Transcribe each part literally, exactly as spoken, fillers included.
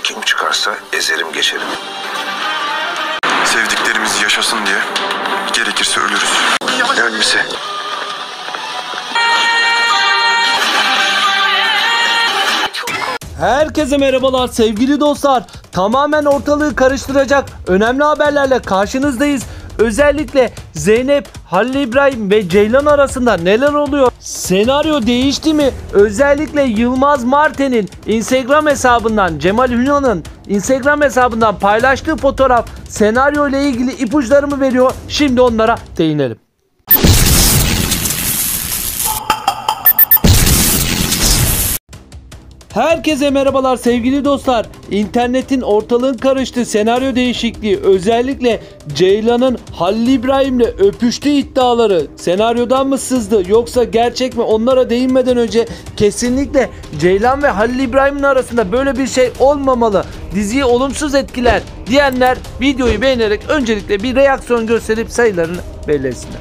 kim çıkarsa ezerim geçerim. Sevdiklerimiz yaşasın diye gerekirse ölürüz. Ne ölmesi? Herkese merhabalar sevgili dostlar. Tamamen ortalığı karıştıracak önemli haberlerle karşınızdayız. Özellikle Zeynep, Halil İbrahim ve Ceylan arasında neler oluyor? Senaryo değişti mi? Özellikle Yılmaz Marten'in Instagram hesabından, Cemal Ünal'ın Instagram hesabından paylaştığı fotoğraf senaryo ile ilgili ipuçlarımı veriyor. Şimdi onlara değinelim. Herkese merhabalar sevgili dostlar. İnternetin ortalığın karıştığı senaryo değişikliği, özellikle Ceylan'ın Halil İbrahim'le öpüştüğü iddiaları senaryodan mı sızdı yoksa gerçek mi, onlara değinmeden önce kesinlikle Ceylan ve Halil İbrahim'in arasında böyle bir şey olmamalı, diziyi olumsuz etkiler diyenler videoyu beğenerek öncelikle bir reaksiyon gösterip sayılarını belirlesinler.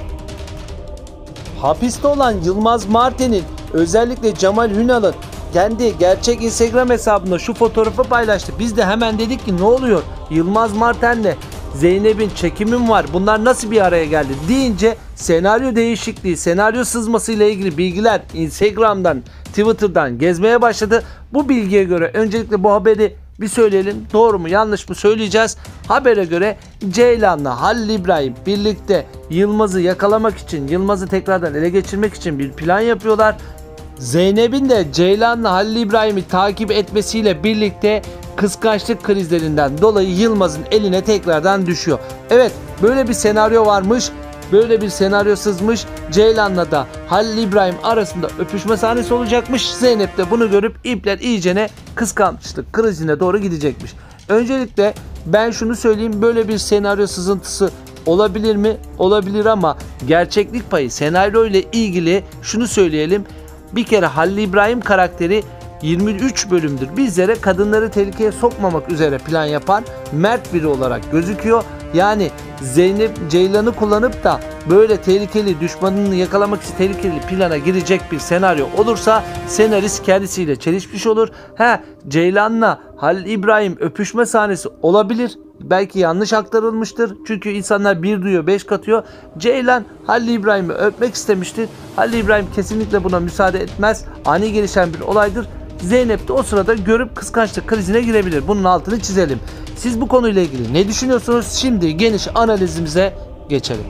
Hapiste olan Yılmaz Marten'in özellikle Cemal Ünal'ın kendi gerçek Instagram hesabında şu fotoğrafı paylaştı. Biz de hemen dedik ki ne oluyor? Yılmaz Marten'le Zeynep'in çekimim var. Bunlar nasıl bir araya geldi deyince senaryo değişikliği, senaryo sızması ile ilgili bilgiler Instagram'dan, Twitter'dan gezmeye başladı. Bu bilgiye göre öncelikle bu haberi bir söyleyelim. Doğru mu yanlış mı söyleyeceğiz. Habere göre Ceylan'la Halil İbrahim birlikte Yılmaz'ı yakalamak için, Yılmaz'ı tekrardan ele geçirmek için bir plan yapıyorlar. Zeynep'in de Ceylan'la Halil İbrahim'i takip etmesiyle birlikte kıskançlık krizlerinden dolayı Yılmaz'ın eline tekrardan düşüyor. Evet, böyle bir senaryo varmış. Böyle bir senaryo sızmış. Ceylan'la da Halil İbrahim arasında öpüşme sahnesi olacakmış. Zeynep de bunu görüp ipler iyicene kıskançlık krizine doğru gidecekmiş. Öncelikle ben şunu söyleyeyim, böyle bir senaryo sızıntısı olabilir mi? Olabilir ama gerçeklik payı senaryo ile ilgili şunu söyleyelim. Bir kere Halil İbrahim karakteri yirmi üç bölümdür bizlere kadınları tehlikeye sokmamak üzere plan yapan mert biri olarak gözüküyor. Yani Zeynep Ceylan'ı kullanıp da böyle tehlikeli, düşmanını yakalamak için tehlikeli plana girecek bir senaryo olursa senarist kendisiyle çelişmiş olur. He, Ceylan'la Halil İbrahim öpüşme sahnesi olabilir. Belki yanlış aktarılmıştır. Çünkü insanlar bir duyuyor, beş katıyor. Ceylan Halil İbrahim'i öpmek istemiştir. Halil İbrahim kesinlikle buna müsaade etmez. Ani gelişen bir olaydır. Zeynep de o sırada görüp kıskançlık krizine girebilir. Bunun altını çizelim. Siz bu konuyla ilgili ne düşünüyorsunuz? Şimdi geniş analizimize geçelim.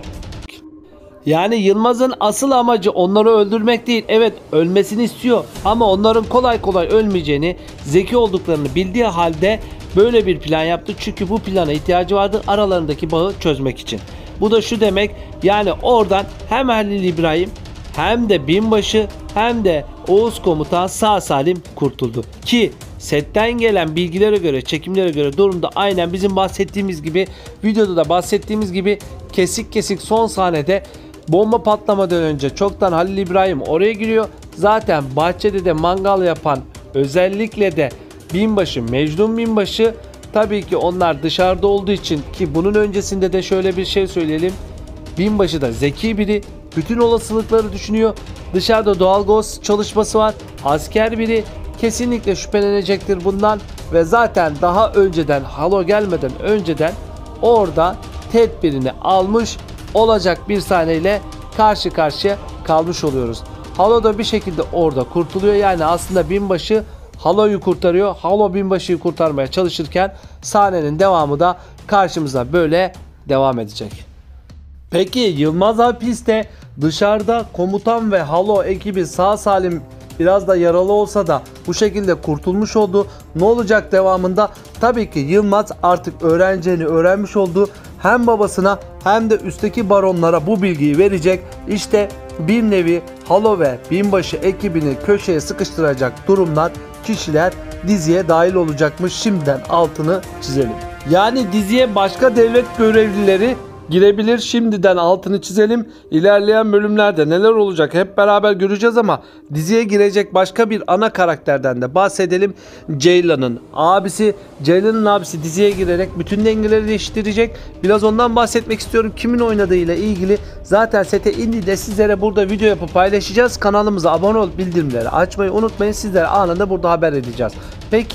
Yani Yılmaz'ın asıl amacı onları öldürmek değil. Evet, ölmesini istiyor ama onların kolay kolay ölmeyeceğini, zeki olduklarını bildiği halde böyle bir plan yaptı. Çünkü bu plana ihtiyacı vardı aralarındaki bağı çözmek için. Bu da şu demek, yani oradan hem Halil İbrahim hem de binbaşı hem de Oğuz komutan sağ salim kurtuldu. Ki setten gelen bilgilere göre, çekimlere göre durumda aynen bizim bahsettiğimiz gibi, videoda da bahsettiğimiz gibi kesik kesik son sahnede bomba patlamadan önce çoktan Halil İbrahim oraya giriyor. Zaten bahçede de mangal yapan, özellikle de binbaşı, Mecnun binbaşı, tabii ki onlar dışarıda olduğu için, ki bunun öncesinde de şöyle bir şey söyleyelim. Binbaşı da zeki biri, bütün olasılıkları düşünüyor. Dışarıda doğalgaz çalışması var. Asker biri, kesinlikle şüphelenecektir bundan ve zaten daha önceden, halo gelmeden önceden orada tedbirini almış olacak bir sahneyle karşı karşıya kalmış oluyoruz. Halo da bir şekilde orada kurtuluyor. Yani aslında binbaşı Halo'yu kurtarıyor. Halo binbaşıyı kurtarmaya çalışırken sahnenin devamı da karşımıza böyle devam edecek. Peki Yılmaz hapiste, dışarıda komutan ve Halo ekibi sağ salim, biraz da yaralı olsa da bu şekilde kurtulmuş oldu. Ne olacak devamında? Tabii ki Yılmaz artık öğreneceğini öğrenmiş oldu. Hem babasına hem de üstteki baronlara bu bilgiyi verecek. İşte bir nevi Halo ve binbaşı ekibini köşeye sıkıştıracak durumlar, kişiler diziye dahil olacakmış. Şimdiden altını çizelim. Yani diziye başka devlet görevlileri girebilir. Şimdiden altını çizelim. İlerleyen bölümlerde neler olacak hep beraber göreceğiz ama diziye girecek başka bir ana karakterden de bahsedelim. Ceylan'ın abisi. Ceylan'ın abisi diziye girerek bütün dengeleri değiştirecek. Biraz ondan bahsetmek istiyorum. Kimin oynadığıyla ilgili zaten sete indiğinde sizlere burada video yapıp paylaşacağız. Kanalımıza abone olup bildirimleri açmayı unutmayın. Sizlere anında burada haber edeceğiz. Peki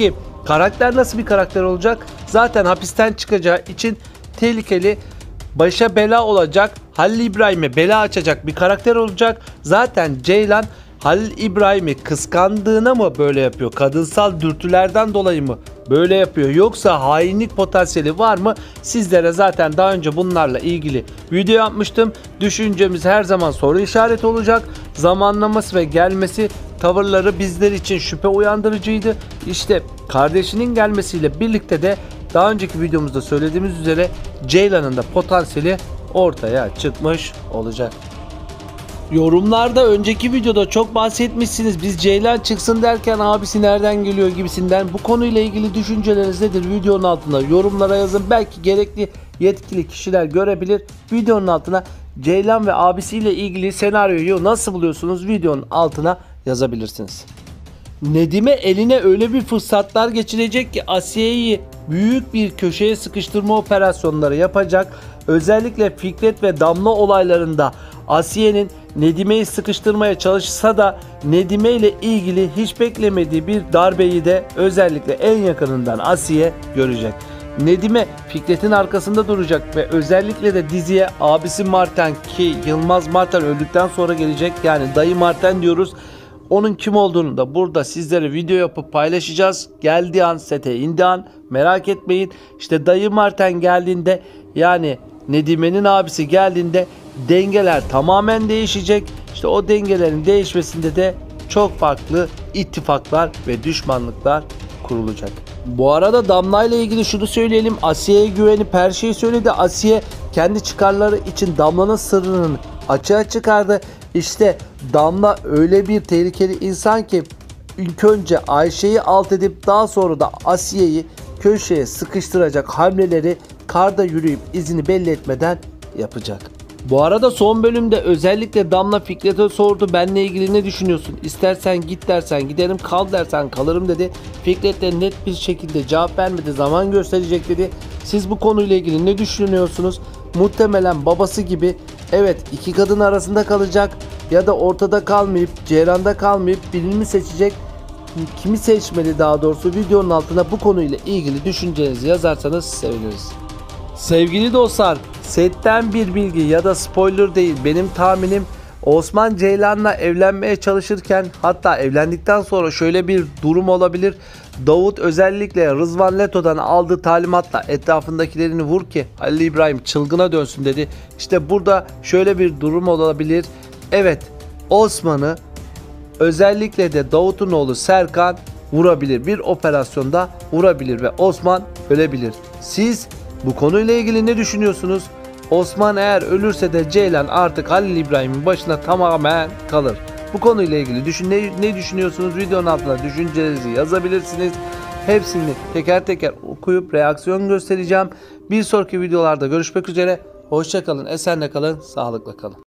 Karakter nasıl bir karakter olacak? Zaten hapisten çıkacağı için tehlikeli, başa bela olacak, Halil İbrahim'e bela açacak bir karakter olacak. Zaten Ceylan Halil İbrahim'i kıskandığına mı böyle yapıyor? Kadınsal dürtülerden dolayı mı böyle yapıyor? Yoksa hainlik potansiyeli var mı? Sizlere zaten daha önce bunlarla ilgili video yapmıştım. Düşüncemiz her zaman soru işareti olacak. Zamanlaması ve gelmesi, tavırları bizler için şüphe uyandırıcıydı. İşte kardeşinin gelmesiyle birlikte de daha önceki videomuzda söylediğimiz üzere Ceylan'ın da potansiyeli ortaya çıkmış olacak. Yorumlarda önceki videoda çok bahsetmişsiniz. Biz Ceylan çıksın derken abisi nereden geliyor gibisinden. Bu konuyla ilgili düşünceleriniz nedir? Videonun altına yorumlara yazın. Belki gerekli yetkili kişiler görebilir. Videonun altına Ceylan ve abisiyle ilgili senaryoyu nasıl buluyorsunuz? Videonun altına yazabilirsiniz. Nedim'e eline öyle bir fırsatlar geçirecek ki Asiye'yi büyük bir köşeye sıkıştırma operasyonları yapacak. Özellikle Fikret ve Damla olaylarında Asiye'nin Nedime'yi sıkıştırmaya çalışsa da Nedime ile ilgili hiç beklemediği bir darbeyi de özellikle en yakınından Asiye görecek. Nedime Fikret'in arkasında duracak ve özellikle de diziye abisi Marten, ki Yılmaz Marten öldükten sonra gelecek, yani dayı Marten diyoruz. Onun kim olduğunu da burada sizlere video yapıp paylaşacağız. Geldiği an, sete indiği an merak etmeyin. İşte dayı Marten geldiğinde, yani Nedime'nin abisi geldiğinde dengeler tamamen değişecek. İşte o dengelerin değişmesinde de çok farklı ittifaklar ve düşmanlıklar kurulacak. Bu arada Damla ile ilgili şunu söyleyelim. Asiye'ye güvenip her şeyi söyledi. Asiye kendi çıkarları için Damla'nın sırrını açığa çıkardı. İşte Damla öyle bir tehlikeli insan ki ilk önce Ayşe'yi alt edip daha sonra da Asiye'yi köşeye sıkıştıracak hamleleri karda yürüyüp izini belli etmeden yapacak. Bu arada son bölümde özellikle Damla Fikret'e sordu, benle ilgili ne düşünüyorsun? İstersen git dersen giderim, kal dersen kalırım dedi. Fikret de net bir şekilde cevap vermedi, zaman gösterecek dedi. Siz bu konuyla ilgili ne düşünüyorsunuz? Muhtemelen babası gibi evet iki kadın arasında kalacak ya da ortada kalmayıp ceyranda kalmayıp birini seçecek. Kimi seçmeli daha doğrusu, videonun altına bu konuyla ilgili düşüncelerinizi yazarsanız seviniriz. Sevgili dostlar, setten bir bilgi ya da spoiler değil, benim tahminim Osman Ceylan'la evlenmeye çalışırken, hatta evlendikten sonra şöyle bir durum olabilir. Davut özellikle Rızvan Leto'dan aldığı talimatla etrafındakilerini vur ki Halil İbrahim çılgına dönsün dedi. İşte burada şöyle bir durum olabilir. Evet, Osman'ı özellikle de Davut'un oğlu Serkan vurabilir. Bir operasyonda vurabilir ve Osman ölebilir. Siz bu konuyla ilgili ne düşünüyorsunuz? Osman eğer ölürse de Ceylan artık Halil İbrahim'in başına tamamen kalır. Bu konuyla ilgili düşün, ne, ne düşünüyorsunuz? Videonun altına düşüncelerinizi yazabilirsiniz. Hepsini teker teker okuyup reaksiyon göstereceğim. Bir sonraki videolarda görüşmek üzere. Hoşça kalın, esenle kalın, sağlıkla kalın.